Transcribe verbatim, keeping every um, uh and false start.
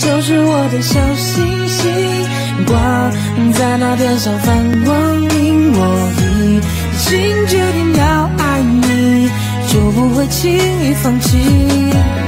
就是我的小星星，挂在那天上放光明。我已经决定要爱你，就不会轻易放弃。